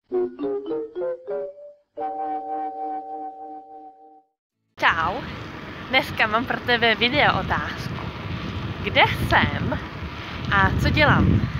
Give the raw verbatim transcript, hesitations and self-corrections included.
Čau, dneska mám pro tebe video otázku. Kde jsem a co dělám?